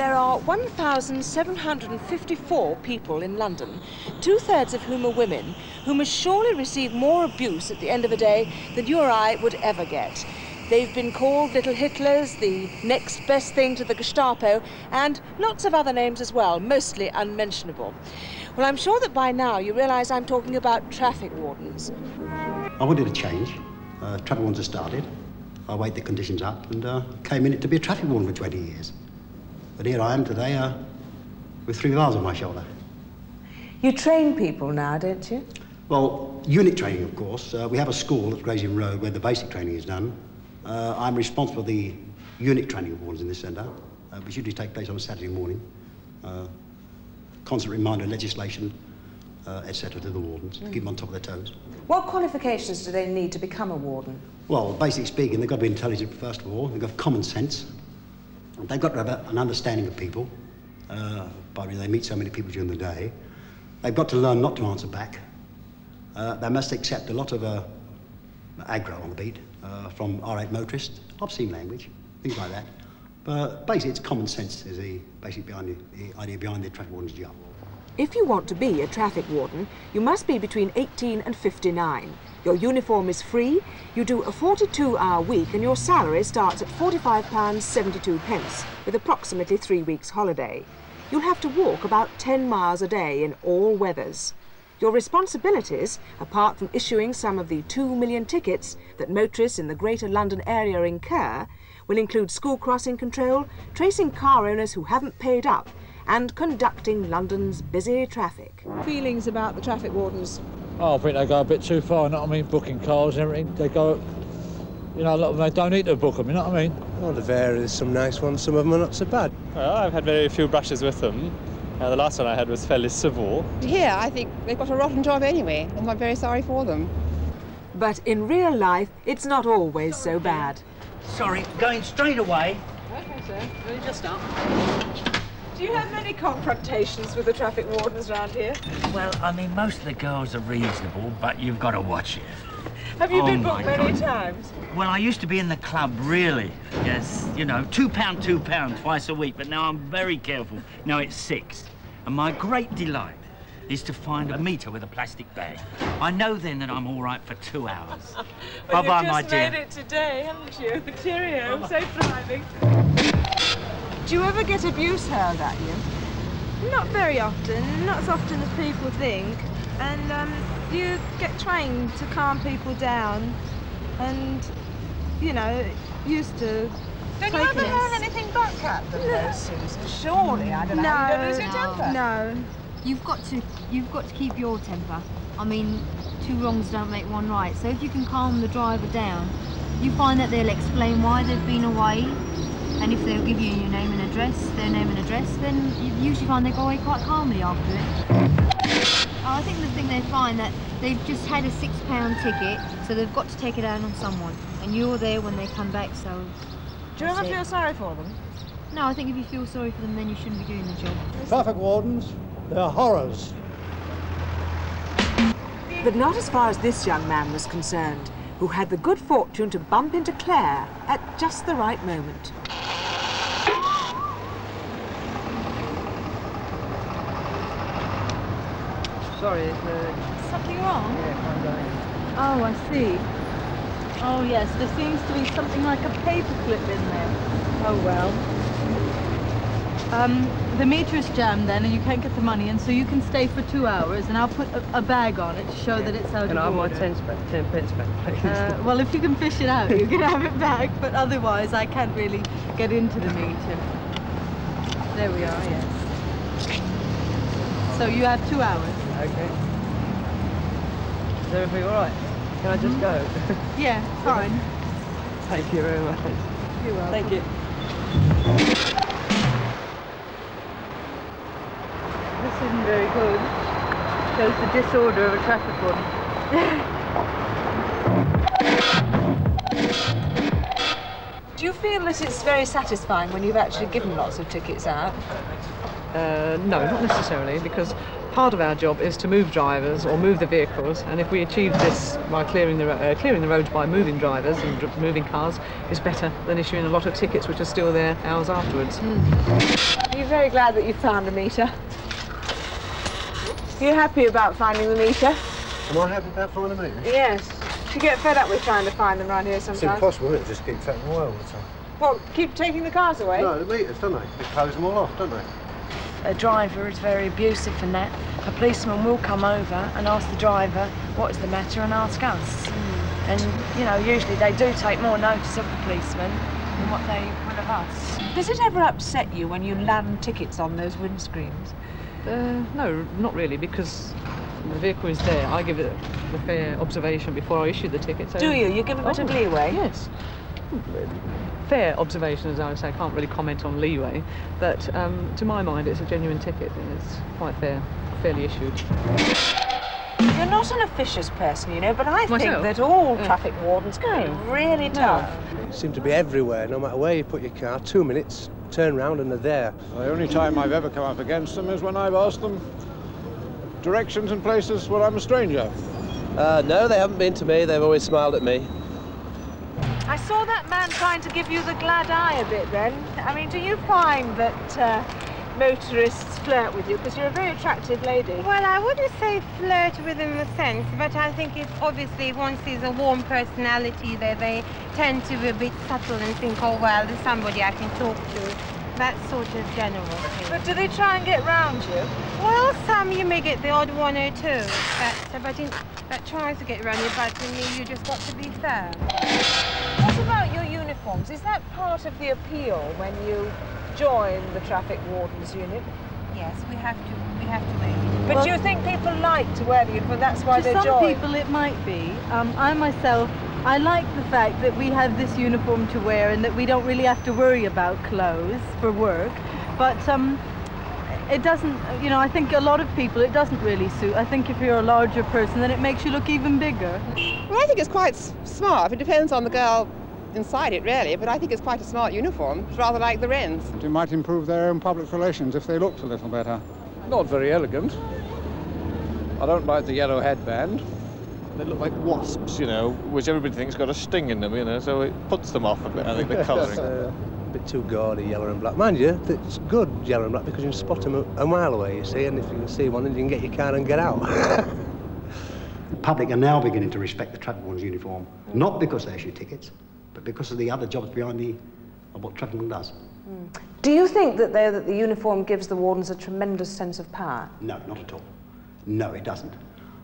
There are 1,754 people in London, two-thirds of whom are women, who must surely receive more abuse at the end of a day than you or I would ever get. They've been called little Hitlers, the next best thing to the Gestapo, and lots of other names as well, mostly unmentionable. Well, I'm sure that by now you realise I'm talking about traffic wardens. I wanted a change. Traffic wardens have started. I weighed the conditions up and came in it to be a traffic warden for 20 years. But here I am today with 3 bars on my shoulder. You train people now, don't you? Well, unit training, of course. We have a school at Gray's Inn Road where the basic training is done. I'm responsible for the unit training of wardens in this centre, which usually take place on a Saturday morning. Constant reminder of legislation, etc. to the wardens, to keep them on top of their toes. What qualifications do they need to become a warden? Well, basically speaking, they've got to be intelligent, first of all. They've got common sense. They've got to have an understanding of people. They meet so many people during the day. They've got to learn not to answer back. They must accept a lot of aggro on the beat from R8 motorists, obscene language, things like that. But basically, it's common sense is the idea behind the traffic warden's job. If you want to be a traffic warden, you must be between 18 and 59. Your uniform is free, you do a 42-hour week and your salary starts at £45.72 with approximately 3 weeks holiday. You'll have to walk about 10 miles a day in all weathers. Your responsibilities, apart from issuing some of the 2 million tickets that motorists in the Greater London area incur, will include school crossing control, tracing car owners who haven't paid up, and conducting London's busy traffic. Feelings about the traffic wardens? Oh, I think they go a bit too far, you know what I mean? Booking cars and everything, they go, you know, a lot of them, they don't need to book them, you know what I mean? Well, there varies, some nice ones, some of them are not so bad. Well, I've had very few brushes with them. The last one I had was fairly civil. Yeah, I think they've got a rotten job anyway, and I'm very sorry for them. But in real life, it's not always so bad. Sorry, going straight away. Okay, sir. Will you just stop? Do you have many confrontations with the traffic wardens around here? Well, I mean, most of the girls are reasonable, but you've got to watch it. Have you been booked many times? Well, I used to be in the club, really. Yes, you know, £2 twice a week, but now I'm very careful. Now it's 6. And my great delight is to find a meter with a plastic bag. I know then that I'm all right for 2 hours. Well, bye-bye, my dear. You've just made it today, haven't you? Cheerio, safe driving. Do you ever get abuse hurled at you? Not very often, not as often as people think. And you get trained to calm people down and, you know, used to. Don't you ever hurl anything back at them, though, Susan? Surely, I don't know. No, You don't lose your temper? No. You've got to keep your temper. I mean, 2 wrongs don't make 1 right. So if you can calm the driver down, you find that they'll explain why they've been away. And if they'll give you your name and address, their name and address, then you usually find they go away quite calmly after it. I think the thing they find that they've just had a £6 ticket, so they've got to take it out on someone. And you're there when they come back, so... Do you ever feel sorry for them? No, I think if you feel sorry for them, then you shouldn't be doing the job. Traffic wardens, they're horrors. But not as far as this young man was concerned, who had the good fortune to bump into Claire at just the right moment. Sorry, is Something wrong? Yeah, I'm going. Oh, I see. Oh, yes, there seems to be something like a paperclip in there. Oh, well. The meter is jammed then, and you can't get the money in, so you can stay for 2 hours, and I'll put a bag on it to show that it's out of order. Can I have my 10 pence back, please? Well, if you can fish it out, you can have it back, but otherwise I can't really get into the meter. There we are, yes. So you have 2 hours. Okay. Is everything all right? Can I just go? Yeah, fine. Thank you very much. You're welcome. Thank you. This isn't very good. Shows the disorder of a traffic warden. Do you feel that it's very satisfying when you've actually given lots of tickets out? No, not necessarily, because Part of our job is to move drivers or move the vehicles, and if we achieve this by clearing the roads by moving drivers and moving cars, is better than issuing a lot of tickets which are still there hours afterwards. Are you very glad that you found a meter? Are you happy about finding the meter? Am I happy about finding a meter? Yes. You get fed up with trying to find them around here sometimes. It's impossible, it just keeps taking away all the time. Well, keep taking the cars away? No, the meters, don't they? They close them all off, don't they? A driver is very abusive and that. A policeman will come over and ask the driver what is the matter and ask us. And, you know, usually they do take more notice of the policeman than what they would of us. Does it ever upset you when you land tickets on those windscreens? No, not really, because the vehicle is there. I give it the fair observation before I issue the ticket. So... Do you? You give a bit of leeway? Yes. Fair observation, as I would say. I can't really comment on leeway, but to my mind it's a genuine ticket and it's quite fairly issued. You're not an officious person, you know, but I think that all traffic wardens can be really tough. They seem to be everywhere, no matter where you put your car. 2 minutes, turn round and they're there. The only time I've ever come up against them is when I've asked them directions and places where I'm a stranger. No, they haven't been to me. They've always smiled at me. I saw that man trying to give you the glad eye a bit then. I mean, do you find that motorists flirt with you? Because you're a very attractive lady. Well, I wouldn't say flirt with them in a sense, but I think it's obviously one sees a warm personality there, they tend to be a bit subtle and think, oh, well, there's somebody I can talk to. That sort of general thing. But do they try and get round you? Well, some you may get the odd one or two, that tries to get around you, but to me, you just got to be fair. What about your uniforms? Is that part of the appeal when you join the traffic wardens unit? Yes, we have to wear it. But do you think people like to wear the uniform? That's why they join? To some people it might be. I myself, I like the fact that we have this uniform to wear and that we don't really have to worry about clothes for work. But it doesn't, you know, I think a lot of people it doesn't really suit. I think if you're a larger person, then it makes you look even bigger. Well, I think it's quite smart. It depends on the girl inside it, really, but I think it's quite a smart uniform. It's rather like the Wrens. It might improve their own public relations if they looked a little better. Not very elegant. I don't like the yellow headband. They look like wasps, you know, which everybody thinks got a sting in them, you know, so it puts them off a bit, I think, the colouring. A bit too gaudy, yellow and black. Mind you, it's good, yellow and black, because you can spot them a mile away, you see, and if you can see one, then you can get your car and get out. The public are now beginning to respect the traffic warden's uniform, not because they issue tickets, but because of the other jobs behind of what traffic warden does. Do you think that the uniform gives the wardens a tremendous sense of power? No, not at all. No, it doesn't.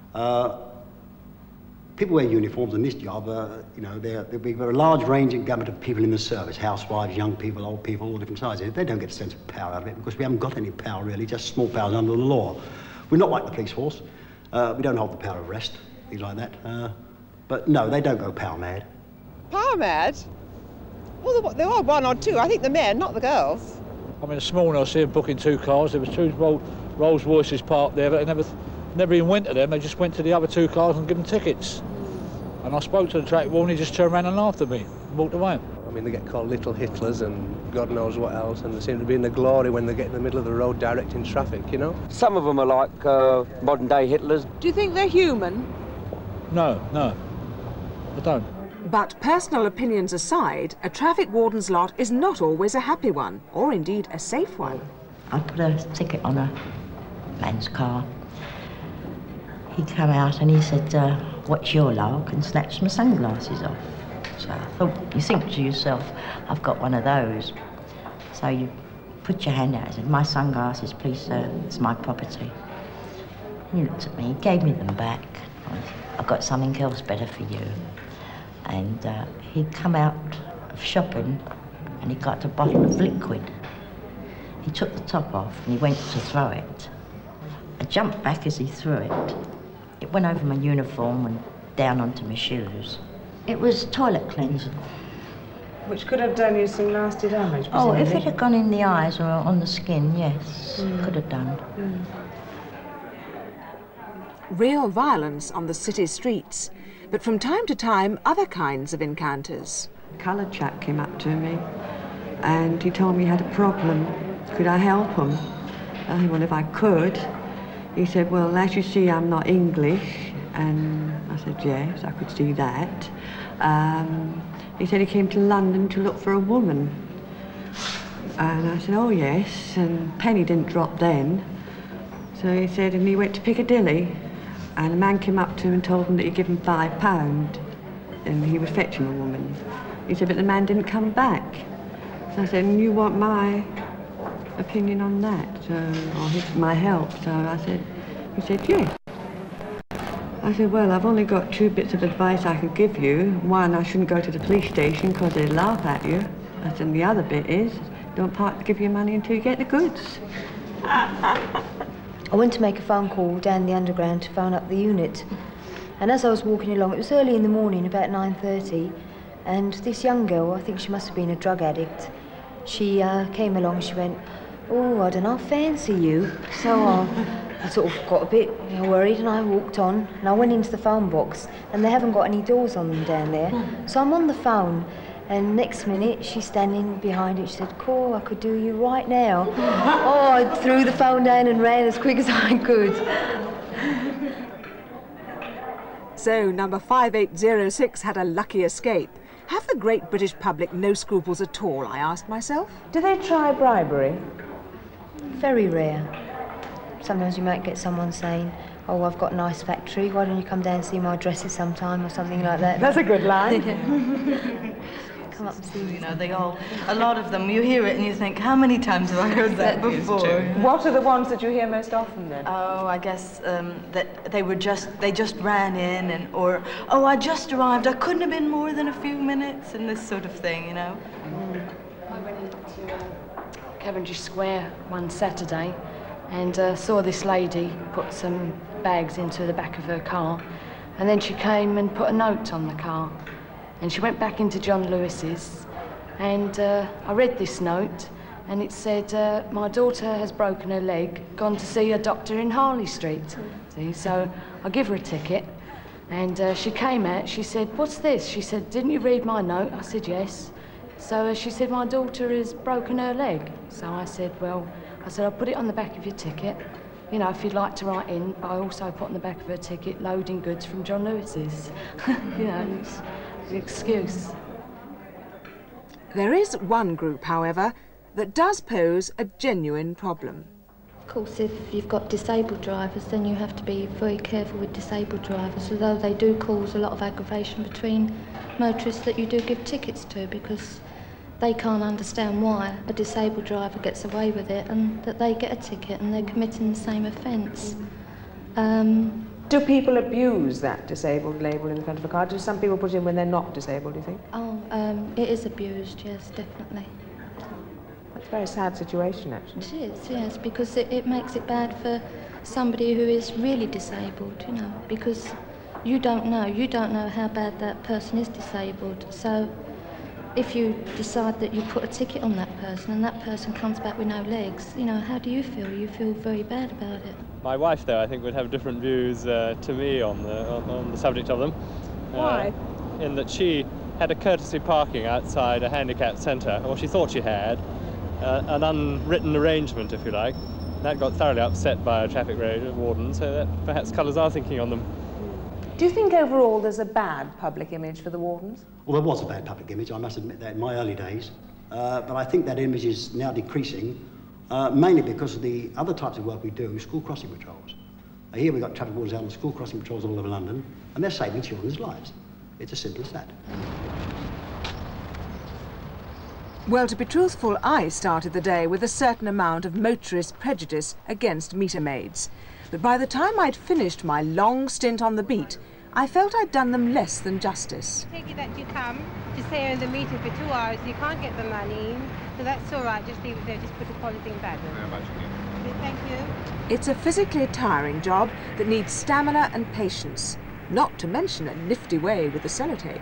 People wear uniforms in this job, you know, there are a large range and gamut of people in the service, housewives, young people, old people, all different sizes. They don't get a sense of power out of it because we haven't got any power really, just small powers under the law. We're not like the police force. We don't hold the power of arrest, things like that. But no, they don't go power mad. Power mad? Well, there are one or two. I think the men, not the girls. I mean, this morning I see them booking 2 cars. There was 2 Rolls Royces parked there, but they never even went to them. They just went to the other 2 cars and given them tickets. And I spoke to the traffic warden, he just turned around and laughed at me and walked away. I mean, they get called little Hitlers and God knows what else, and they seem to be in the glory when they get in the middle of the road directing traffic, you know? Some of them are like modern-day Hitlers. Do you think they're human? No, I don't. But personal opinions aside, a traffic warden's lot is not always a happy one, or indeed a safe one. I put a ticket on a man's car. He came out and he said, what's your lark? And snatched my sunglasses off. So I thought, you think to yourself, I've got one of those. So you put your hand out and said, my sunglasses, please sir, it's my property. He looked at me, he gave me them back. I said, I've got something else better for you. And he'd come out of shopping and he got a bottle of liquid. He took the top off and he went to throw it. I jumped back as he threw it. It went over my uniform and down onto my shoes. It was toilet cleanser. Which could have done you some nasty damage, Oh, presumably. if it had gone in the eyes or on the skin, yes, could have done. Real violence on the city streets, but from time to time, other kinds of encounters. A coloured chap came up to me and he told me he had a problem. Could I help him? I said, well, if I could. he said, well, as you see, I'm not English. And I said, yes, I could see that. He said he came to London to look for a woman. And I said, oh, yes, and penny didn't drop then. So he said, and he went to Piccadilly, and a man came up to him and told him that he'd give him £5, and he was fetching a woman. He said, but the man didn't come back. So I said, and you want my opinion on that, or my help? So I said, he said, yes. I said, well, I've only got 2 bits of advice I can give you. One, I shouldn't go to the police station because they'd laugh at you. I said, and the other bit is, don't give your money until you get the goods. I went to make a phone call down the underground to phone up the unit. And as I was walking along, it was early in the morning, about 9:30, and this young girl, I think she must have been a drug addict, she came along, she went, oh, I don't know, fancy you. So I sort of got a bit worried, and I walked on, and I went into the phone box, and they haven't got any doors on them down there. So I'm on the phone, and next minute she's standing behind it. She said, Cor, I could do you right now. Oh, I threw the phone down and ran as quick as I could. So number 5806 had a lucky escape. Have the great British public no scruples at all, I asked myself? Do they try bribery? Very rare. Sometimes you might get someone saying, oh, I've got a nice factory, why don't you come down and see my dresses sometime, or something like that. That's a good line. Come up and see You know, a lot of them, you hear it and you think, how many times have I heard that before? What are the ones that you hear most often then? Oh, I guess that they just ran in, or, oh, I just arrived, I couldn't have been more than a few minutes, and this sort of thing, you know. I went into Cavendish Square one Saturday and saw this lady put some bags into the back of her car, and then she came and put a note on the car. And she went back into John Lewis's, and I read this note, and it said, my daughter has broken her leg, gone to see a doctor in Harley Street. See, so I give her a ticket, and she came out, she said, what's this? She said, didn't you read my note? I said, yes. So she said, my daughter has broken her leg. So I said, well, I'll put it on the back of your ticket, you know, if you'd like to write in, but I also put on the back of her ticket, loading goods from John Lewis's. You know, it's the excuse. There is one group, however, that does pose a genuine problem. Of course, if you've got disabled drivers, then you have to be very careful with disabled drivers, although they do cause a lot of aggravation between motorists that you do give tickets to, because they can't understand why a disabled driver gets away with it and that they get a ticket and they're committing the same offence. Do people abuse that disabled label in the front of a car? Do some people put it in when they're not disabled, do you think? Oh, it is abused, yes, definitely. That's a very sad situation, actually. It is, yes, because it makes it bad for somebody who is really disabled, you know, because you don't know how bad that person is disabled. So if you decide that you put a ticket on that person and that person comes back with no legs, you know, how do you feel? You feel very bad about it. My wife, though, I think would have different views to me on the subject of them. Why? In that she had a courtesy parking outside a handicap centre, or she thought she had, an unwritten arrangement, if you like. That got thoroughly upset by a traffic warden, so that perhaps colours are thinking on them. Do you think overall there's a bad public image for the wardens? Well, there was a bad public image, I must admit that, in my early days. But I think that image is now decreasing, mainly because of the other types of work we do, school crossing patrols. Here we've got traffic wardens out on school crossing patrols all over London, and they're saving children's lives. It's as simple as that. Well, to be truthful, I started the day with a certain amount of motorist prejudice against meter maids. But by the time I'd finished my long stint on the beat, I felt I'd done them less than justice. Take it that you come to stay on the meter for 2 hours, you can't get the money, so that's all right, just leave it there, just put the polythene bag on. Thank you. It's a physically tiring job that needs stamina and patience, not to mention a nifty way with the sellotape.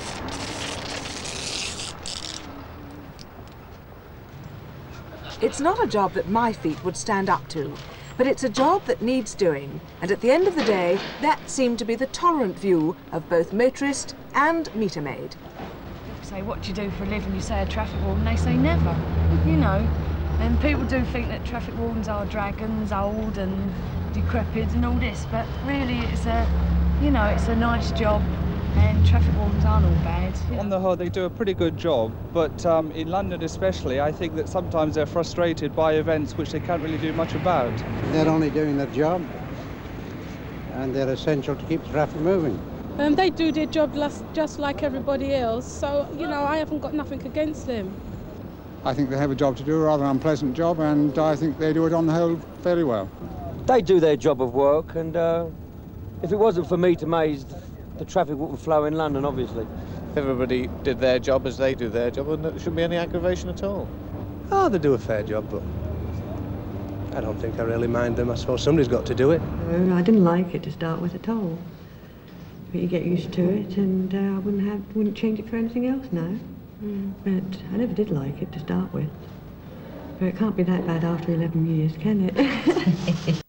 It's not a job that my feet would stand up to, but it's a job that needs doing, and at the end of the day, that seemed to be the tolerant view of both motorist and meter maid. People say, what do you do for a living? You say a traffic warden, they say never. You know, And people do think that traffic wardens are dragons, old and decrepit and all this, but really it's a, you know, it's a nice job, and traffic wardens aren't all bad. On the whole, they do a pretty good job, but in London especially, I think that sometimes they're frustrated by events which they can't really do much about. They're only doing their job, and they're essential to keep the traffic moving. They do their job just like everybody else, so, you know, I haven't got nothing against them. I think they have a job to do, a rather unpleasant job, and I think they do it on the whole fairly well. They do their job of work, and if it wasn't for meter maids, the traffic wouldn't flow in London, obviously. If everybody did their job as they do their job, then there shouldn't be any aggravation at all. Oh, they do a fair job, but I don't think I really mind them. I suppose somebody's got to do it. I didn't like it to start with at all. But you get used to it, and I wouldn't change it for anything else now. But I never did like it to start with. But it can't be that bad after 11 years, can it?